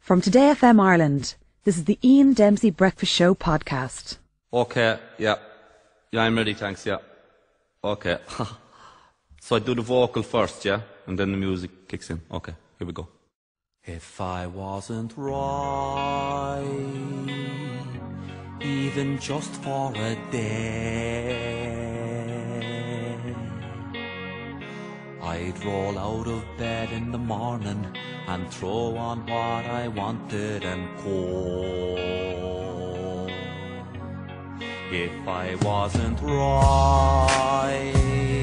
From Today FM Ireland, this is the Ian Dempsey Breakfast Show podcast. Okay, yeah. Yeah, I'm ready, thanks, yeah. Okay. So I do the vocal first, yeah? And then the music kicks in. Okay, here we go. If I wasn't right, even just for a day, I'd roll out of bed in the morning and throw on what I wanted and go. If I wasn't right,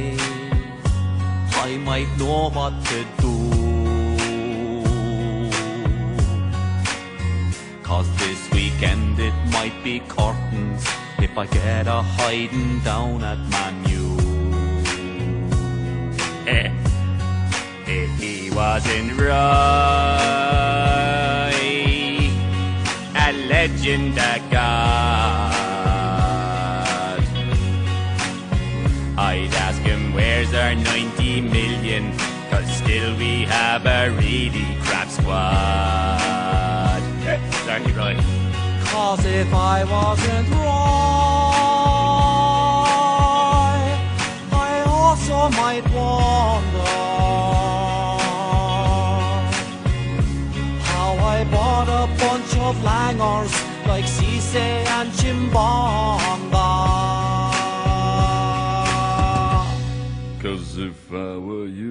I might know what to do. 'Cause this weekend it might be curtains if I get a hidin down at Manu. If he wasn't right, a legend of God, I'd ask him where's our 90 million, 'cause still we have a really crap squad. Sorry, right. 'Cause if I wasn't right, I also might wonder how I bought a bunch of langers like Cisse and Chimbonda. 'Cause if I were you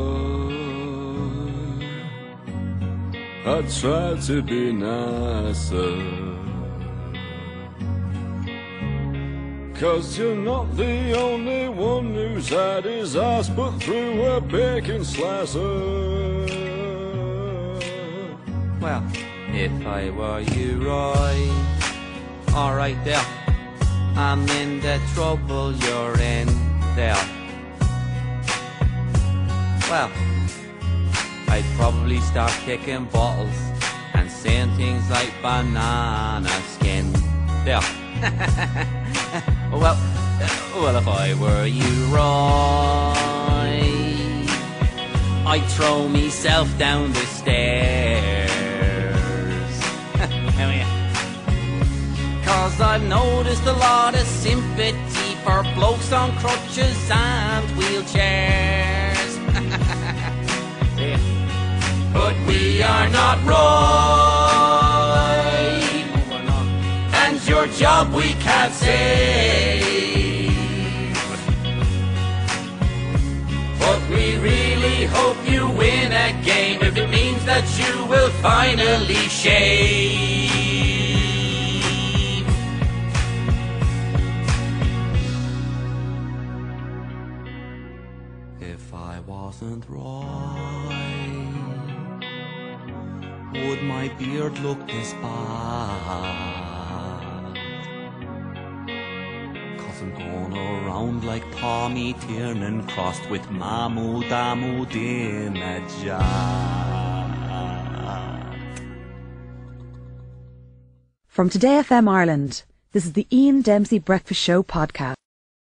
right, I'd try to be nicer. 'Cause you're not the only one who's had his ass put through a bacon slicer. Well, if I were you right, alright there, I'm in the trouble you're in there. Well, I'd probably start kicking bottles and saying things like banana skin. There. Well, if I were you right, I'd throw myself down the stairs. 'Cause I've noticed a lot of sympathy for blokes on crutches and wheelchairs. But we are not right, and your job we can't save. But we really hope you win a game if it means that you will finally shave. If I wasn't right, would my beard look this bad? 'Cause I'm going around like Tommy Tiernan crossed with Mamu Damu Dinajad. From Today FM Ireland, this is the Ian Dempsey Breakfast Show podcast.